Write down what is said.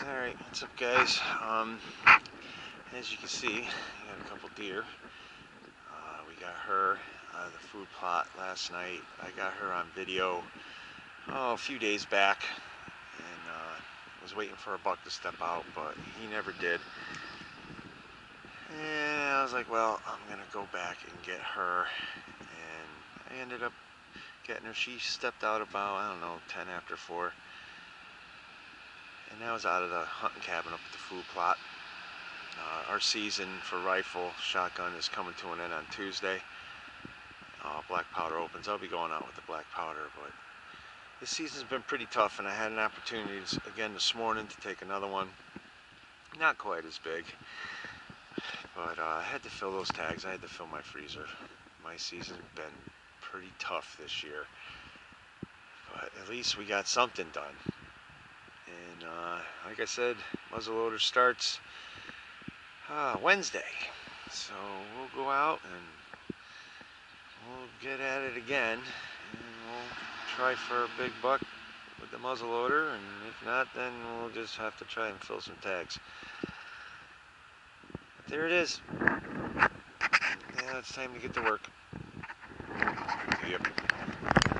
Alright, what's up guys? As you can see, we got a couple deer. We got her out of the food plot last night. I got her on video a few days back, and was waiting for a buck to step out, but he never did. And I was like, well, I'm gonna go back and get her, and I ended up getting her. She stepped out about, I don't know, 10 after 4. And I was out of the hunting cabin up at the food plot. Our season for rifle shotgun is coming to an end on Tuesday. Black powder opens. I'll be going out with the black powder, but this season's been pretty tough, and I had an opportunity again this morning to take another one. Not quite as big, but I had to fill those tags. I had to fill my freezer. My season's been pretty tough this year, but at least we got something done. And like I said, muzzleloader starts Wednesday, so we'll go out and we'll get at it again, and we'll try for a big buck with the muzzleloader, and if not, then we'll just have to try and fill some tags. There it is. Now it's time to get to work. Yep.